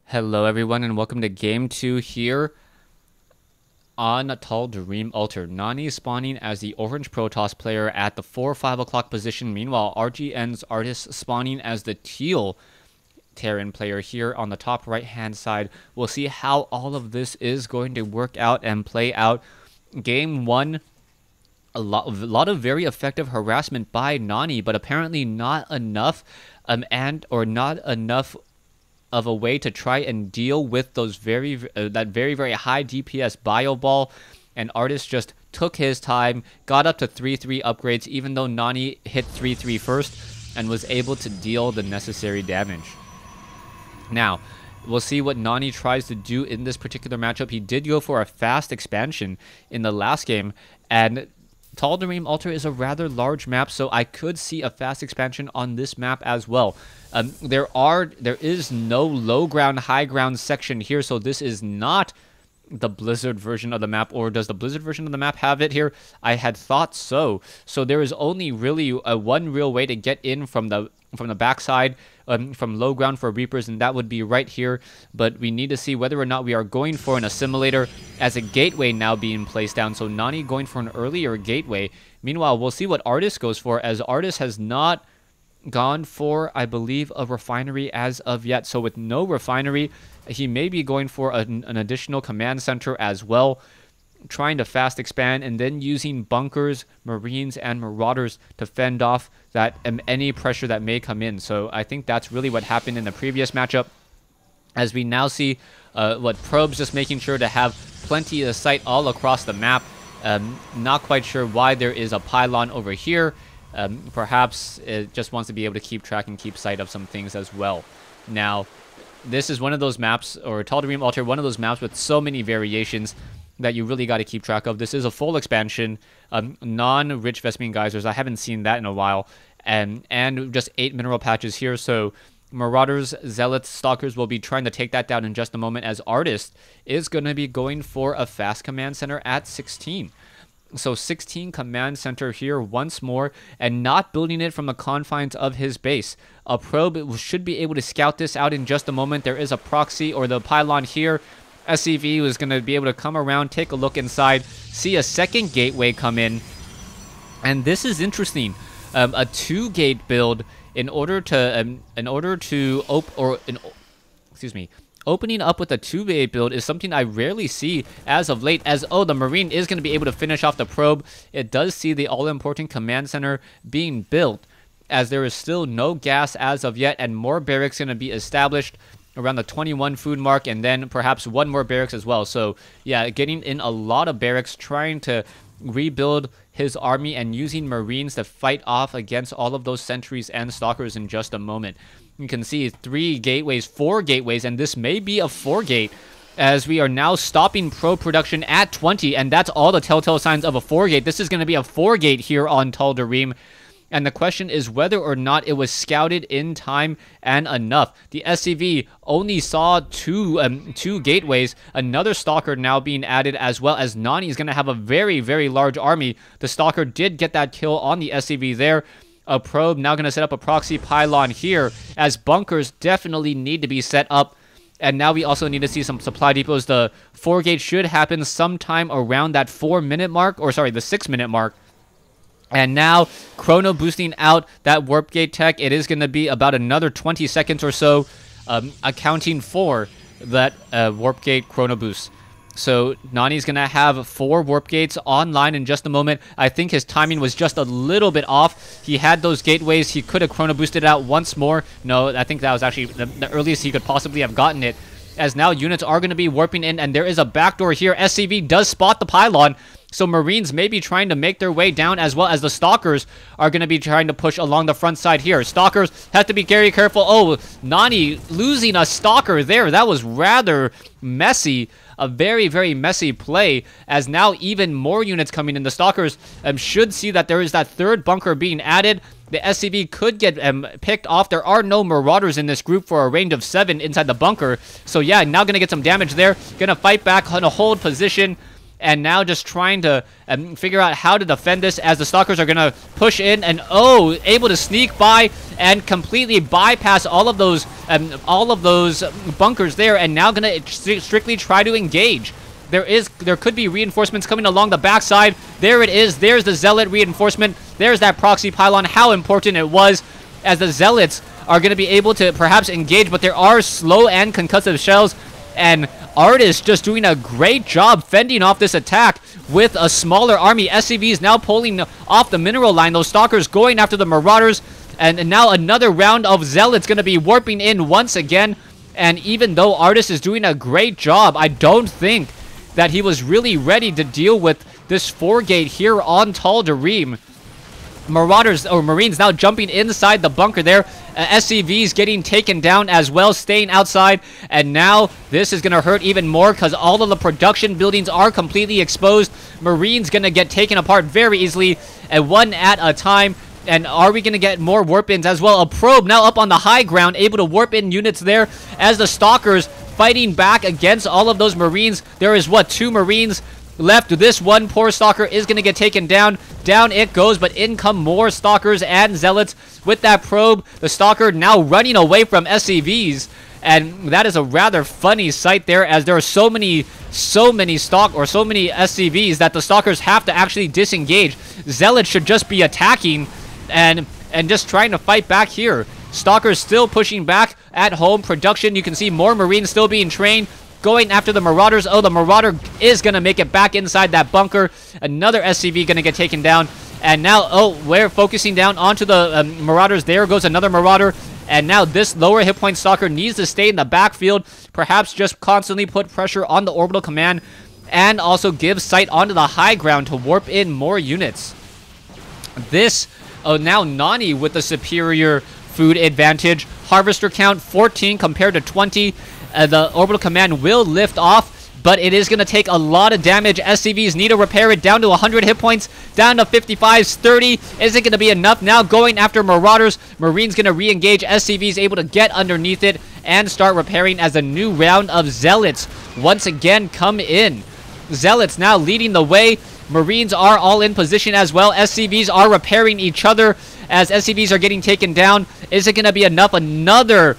Hello everyone and welcome to game 2 here on Tal'Darim Altar. Nani spawning as the orange Protoss player at the 4-5 o'clock position. Meanwhile, RGN's Artist spawning as the teal Terran player here on the top right hand side. We'll see how all of this is going to work out and play out. Game 1, a lot of very effective harassment by Nani, but apparently not enough not enough of a way to try and deal with those very high DPS bio ball, and Artist just took his time, got up to 3-3 upgrades even though Nani hit 3-3 first and was able to deal the necessary damage. Now we'll see what Nani tries to do in this particular matchup. He did go for a fast expansion in the last game, and Tal'Darim Altar is a rather large map, so I could see a fast expansion on this map as well. There is no low ground, high ground section here, so this is not the Blizzard version of the map. Or does the Blizzard version of the map have it here? I had thought so. So there is only really one real way to get in from the backside, from low ground for Reapers, and that would be right here. But we need to see whether or not we are going for an assimilator as a gateway now being placed down. So Nani going for an earlier gateway. Meanwhile, we'll see what Artist goes for, as Artist has not gone for, I believe, a refinery as of yet. So with no refinery, he may be going for an additional command center as well, trying to fast expand and then using bunkers, marines, and marauders to fend off that any pressure that may come in. So I think that's really what happened in the previous matchup, as we now see what Probes just making sure to have plenty of sight all across the map. Not quite sure why there is a pylon over here. Perhaps it just wants to be able to keep track and keep sight of some things as well. Now, this is one of those maps, or Tal'Darim Altar, one of those maps with so many variations that you really got to keep track of. This is a full expansion, non-rich Vespene Geysers. I haven't seen that in a while. And just 8 mineral patches here, so Marauders, Zealots, Stalkers will be trying to take that down in just a moment, as Artist is going to be going for a fast command center at 16. So 16 command center here once more, and not building it from the confines of his base. A probe should be able to scout this out in just a moment. There is a proxy or the pylon here. SCV is going to be able to come around, take a look inside, see a second gateway come in. And this is interesting. A 2-gate build in order to opening up with a 2-gate build is something I rarely see as of late, as the Marine is going to be able to finish off the probe. It does see the all-important command center being built, as there is still no gas as of yet, and more barracks going to be established around the 21 food mark, and then perhaps one more barracks as well. So yeah, getting in a lot of barracks, trying to rebuild his army and using Marines to fight off against all of those sentries and stalkers in just a moment. You can see 3 gateways, 4 gateways, and this may be a 4-gate, as we are now stopping probe production at 20, and that's all the telltale signs of a 4-gate. This is going to be a 4-gate here on Tal'Darim, and the question is whether or not it was scouted in time and enough. The SCV only saw two gateways, another Stalker now being added, as well as Nani is going to have a very, very large army. The Stalker did get that kill on the SCV there. A probe now going to set up a proxy pylon here, as bunkers definitely need to be set up. And now we also need to see some supply depots. The 4-gate should happen sometime around that 4-minute mark, or sorry, the 6-minute mark. And now chrono boosting out that warp gate tech. It is going to be about another 20 seconds or so, accounting for that warp gate chrono boost. So Nani's going to have 4 warp gates online in just a moment. I think his timing was just a little bit off. He had those gateways. He could have chrono boosted it out once more. No, I think that was actually the earliest he could possibly have gotten it, as now units are going to be warping in, and there is a backdoor here. SCV does spot the pylon, so Marines may be trying to make their way down, as well as the Stalkers are going to be trying to push along the front side here. Stalkers have to be very careful. Oh, Nani losing a Stalker there. That was rather messy. A very, very messy play, as now even more units coming in. The Stalkers should see that there is that 3rd bunker being added. The SCV could get picked off. There are no Marauders in this group for a range of 7 inside the bunker. So yeah, now going to get some damage there. Going to fight back on a hold position. and now just trying to figure out how to defend this as the Stalkers are going to push in, and able to sneak by and completely bypass all of those bunkers there, and now going to strictly try to engage. There could be reinforcements coming along the backside. There it is. There's the Zealot reinforcement. There's that proxy pylon. How important it was, as the Zealots are going to be able to perhaps engage, but there are slow and concussive shells, and Artis just doing a great job fending off this attack with a smaller army. SCVs now pulling off the mineral line. Those Stalkers going after the Marauders, and now another round of Zealots going to be warping in once again. And even though Artis is doing a great job, I don't think that he was really ready to deal with this 4-gate here on Tal'Darim. Marauders, or Marines, now jumping inside the bunker there. SCVs getting taken down as well, staying outside. And now this is going to hurt even more because all of the production buildings are completely exposed. Marines going to get taken apart very easily, and one at a time. And are we going to get more warp-ins as well? A probe now up on the high ground, able to warp in units there as the Stalkers fighting back against all of those Marines. There is, what, 2 Marines left. This one poor Stalker is going to get taken down. Down it goes, but in come more Stalkers and Zealots with that probe. The Stalker now running away from SCVs. And that is a rather funny sight there, as there are so many SCVs that the Stalkers have to actually disengage. Zealots should just be attacking and just trying to fight back here. Stalkers still pushing back at home. Production, you can see more Marines still being trained, going after the Marauders. The Marauder is going to make it back inside that bunker. Another SCV going to get taken down. And now, we're focusing down onto the Marauders. There goes another Marauder. And now this lower hit point Stalker needs to stay in the backfield. Perhaps just constantly put pressure on the orbital command, and also give sight onto the high ground to warp in more units. This, now Nani with the superior food advantage. Harvester count 14 compared to 20. The orbital command will lift off, but it is going to take a lot of damage. SCVs need to repair it down to 100 hit points, down to 55s, 30. Isn't going to be enough. Now going after Marauders. Marines going to re-engage. SCVs able to get underneath it and start repairing as a new round of Zealots once again come in. Zealots now leading the way. Marines are all in position as well. SCVs are repairing each other as SCVs are getting taken down. Is it going to be enough? Another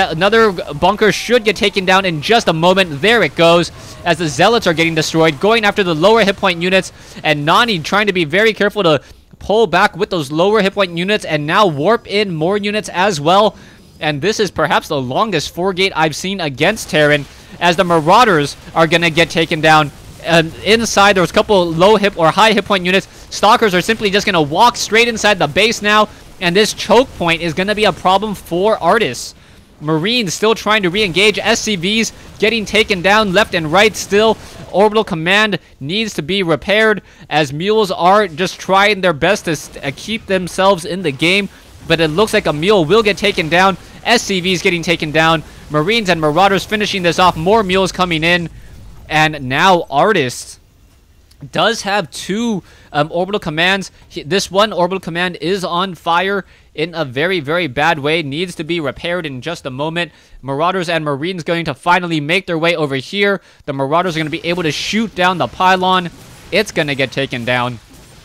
bunker should get taken down in just a moment. There it goes, as the Zealots are getting destroyed, going after the lower hit point units, and Nani trying to be very careful to pull back with those lower hit point units, and now warp in more units as well. And this is perhaps the longest 4-gate I've seen against Terran, as the Marauders are going to get taken down. Inside, there was a couple low hip or high hit point units. Stalkers are simply just going to walk straight inside the base now, and this choke point is going to be a problem for Artis. Marines still trying to re-engage. SCVs getting taken down left and right still. Orbital command needs to be repaired, as mules are just trying their best to keep themselves in the game, but it looks like a mule will get taken down. SCVs getting taken down. Marines and Marauders finishing this off. More mules coming in. And now Artis does have 2 orbital commands. This one orbital command is on fire in a very, very bad way. Needs to be repaired in just a moment. Marauders and Marines going to finally make their way over here. The Marauders are going to be able to shoot down the pylon. It's going to get taken down.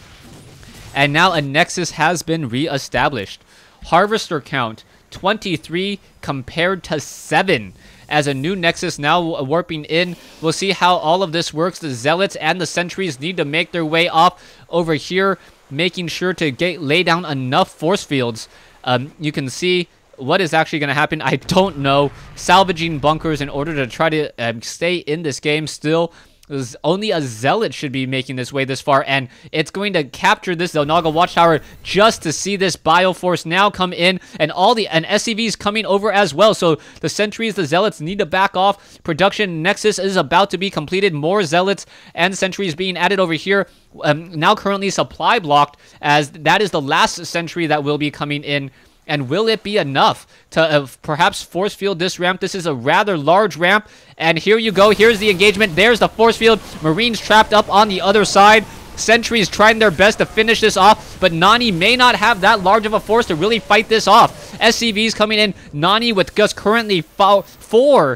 And now a Nexus has been re-established. Harvester count 23 compared to 7. As a new Nexus now warping in. We'll see how all of this works. The Zealots and the Sentries need to make their way off over here, making sure to lay down enough force fields. You can see what is actually going to happen. I don't know. Salvaging bunkers in order to try to stay in this game still. Only a Zealot should be making this way this far, and it's going to capture this Zelnaga Watchtower just to see this Bioforce now come in, and SCVs coming over as well. So the Sentries, the Zealots need to back off. Production Nexus is about to be completed. More Zealots and Sentries being added over here. Now currently supply blocked, as that is the last Sentry that will be coming in. And will it be enough to perhaps force field this ramp? This is a rather large ramp. And here you go. Here's the engagement. There's the force field. Marines trapped up on the other side. Sentries trying their best to finish this off. But Nani may not have that large of a force to really fight this off. SCVs coming in. Nani with just currently 4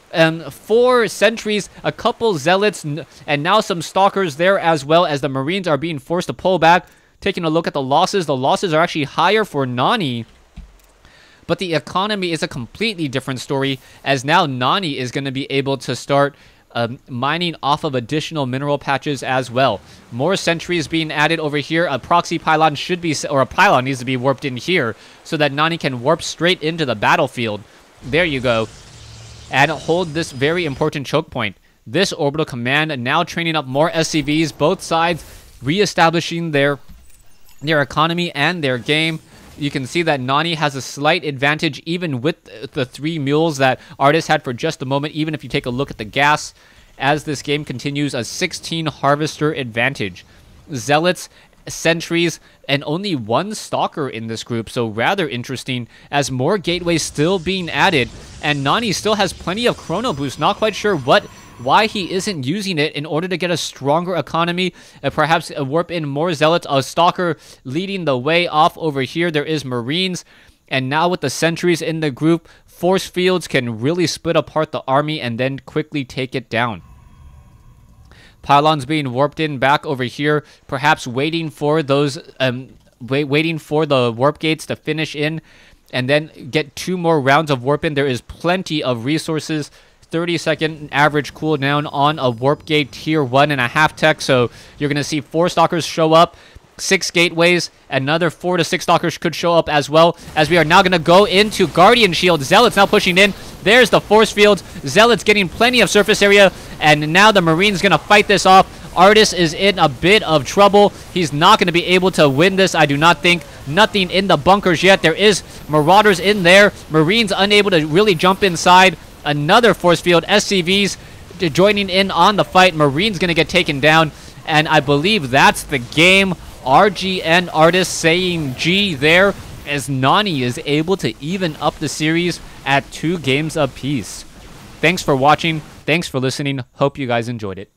4 sentries, a couple zealots, and now some stalkers there as well, as the Marines are being forced to pull back. Taking a look at the losses are actually higher for Nani. But the economy is a completely different story, as now Nani is going to be able to start mining off of additional mineral patches as well. More sentries being added over here. A proxy pylon should be, or a pylon needs to be warped in here so that Nani can warp straight into the battlefield. There you go. And hold this very important choke point. This orbital command now training up more SCVs, both sides reestablishing their economy and their game. You can see that Nani has a slight advantage even with the 3 mules that Artis had for just a moment, even if you take a look at the gas. As this game continues, a 16 harvester advantage. Zealots, sentries, and only 1 stalker in this group, so rather interesting, as more gateways still being added, and Nani still has plenty of chrono boost. Not quite sure why he isn't using it in order to get a stronger economy, perhaps warp in more zealots. A stalker leading the way off over here. There is Marines, and now with the sentries in the group, force fields can really split apart the army and then quickly take it down. Pylons being warped in back over here, perhaps waiting for those waiting for the warp gates to finish in and then get 2 more rounds of warp in. There is plenty of resources. 30-second average cooldown on a warp gate tier 1.5 tech, so you're gonna see 4 stalkers show up, 6 gateways, another 4 to 6 stalkers could show up as well, as we are now gonna go into Guardian Shield. Zealots now pushing in. There's the force fields. Zealots getting plenty of surface area, and now the Marines gonna fight this off. Artis is in a bit of trouble. He's not gonna be able to win this, I do not think. Nothing in the bunkers yet. There is Marauders in there. Marines unable to really jump inside. Another force field. SCVs joining in on the fight. Marines going to get taken down. And I believe that's the game. RGN Artis saying G there, as Nani is able to even up the series at 2 games apiece. Thanks for watching. Thanks for listening. Hope you guys enjoyed it.